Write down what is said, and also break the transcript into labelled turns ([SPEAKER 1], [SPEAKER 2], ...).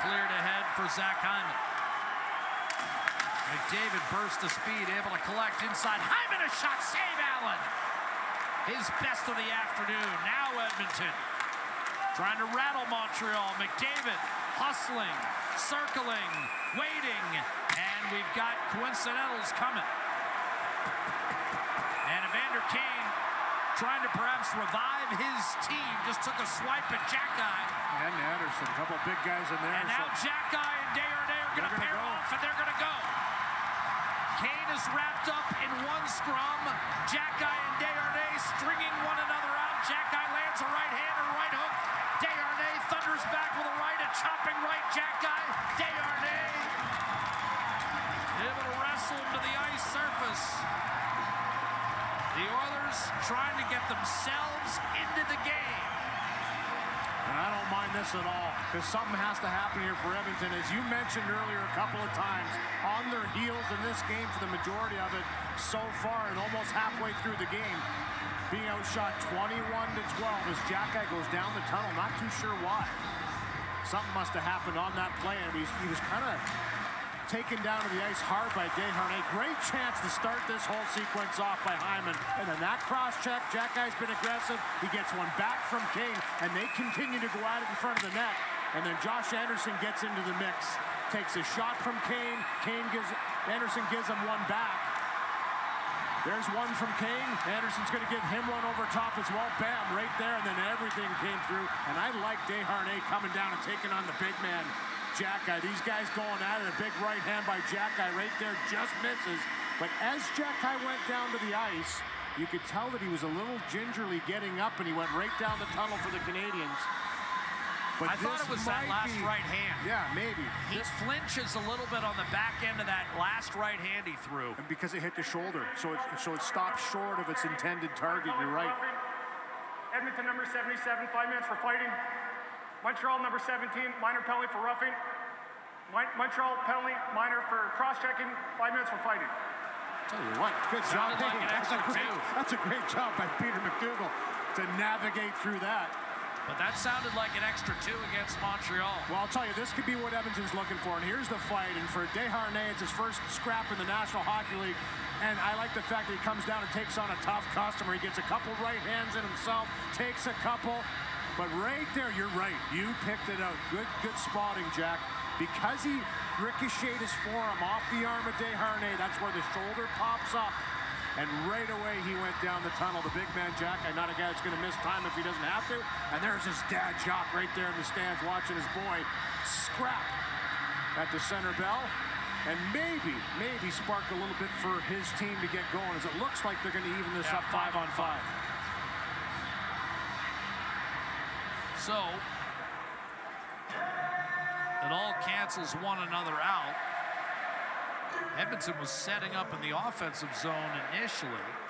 [SPEAKER 1] cleared ahead for Zach Hyman. McDavid burst to speed, able to collect inside. Hyman, a shot, save Allen. His best of the afternoon. Now Edmonton trying to rattle Montreal. McDavid hustling, circling, waiting, and we've got coincidentals coming. And Evander Kane, trying to perhaps revive his team, just took a swipe at Xhekaj.
[SPEAKER 2] And Anderson, a couple of big guys in there.
[SPEAKER 1] And now Xhekaj and Desharnais are going to pair off, and they're going to go. Kane is wrapped up in one scrum. Xhekaj and Desharnais stringing one another out. Xhekaj lands a right hand and right hook. Desharnais thunders back with a right, a chopping right. Xhekaj, Desharnais able to wrestle him to the ice surface. The Oilers trying to get themselves into the game.
[SPEAKER 2] And I don't mind this at all, because something has to happen here for Edmonton. As you mentioned earlier a couple of times, on their heels in this game for the majority of it so far, and almost halfway through the game, being outshot 21-12 as Xhekaj goes down the tunnel. Not too sure why. Something must have happened on that play, and he was kind of taken down to the ice hard by Desharnais. Great chance to start this whole sequence off by Hyman. And then that cross-check, Xhekaj's been aggressive. He gets one back from Kane, and they continue to go at it in front of the net. And then Josh Anderson gets into the mix. Takes a shot from Kane. Anderson gives him one back. There's one from Kane. Anderson's going to give him one over top as well. Bam, right there, and then everything came through. And I like Desharnais coming down and taking on the big man, Xhekaj. These guys going at it. A big right hand by Xhekaj right there, just misses. But as Xhekaj went down to the ice, you could tell that he was a little gingerly getting up, and he went right down the tunnel for the Canadians. But
[SPEAKER 1] I thought it was that last right hand.
[SPEAKER 2] Yeah, maybe.
[SPEAKER 1] He flinches a little bit on the back end of that last right hand he threw.
[SPEAKER 2] And because it hit the shoulder, so it stopped short of its intended target. You're right.
[SPEAKER 3] Edmonton number 77, 5 minutes for fighting. Montreal number 17, minor penalty for roughing. Montreal penalty, minor for cross-checking, 5 minutes for fighting.
[SPEAKER 2] Tell you what, good job.
[SPEAKER 1] Like
[SPEAKER 2] that's a great job by Peter McDougall to navigate through that.
[SPEAKER 1] But that sounded like an extra 2 against Montreal.
[SPEAKER 2] Well, I'll tell you, this could be what Edmonton's looking for. And here's the fight. And for Desharnais, it's his first scrap in the National Hockey League. And I like the fact that he comes down and takes on a tough customer. He gets a couple right hands in himself, takes a couple. But right there, you're right. You picked it out. Good spotting, Jack. Because he ricocheted his forearm off the arm of Desharnais, that's where the shoulder pops up. And right away, he went down the tunnel. The big man, Xhekaj, not a guy that's going to miss time if he doesn't have to. And there's his dad, Jacques, right there in the stands watching his boy scrap at the center bell. And maybe spark a little bit for his team to get going, as it looks like they're going to even this up 5-on-5.
[SPEAKER 1] So, it all cancels one another out. Edmonton was setting up in the offensive zone initially.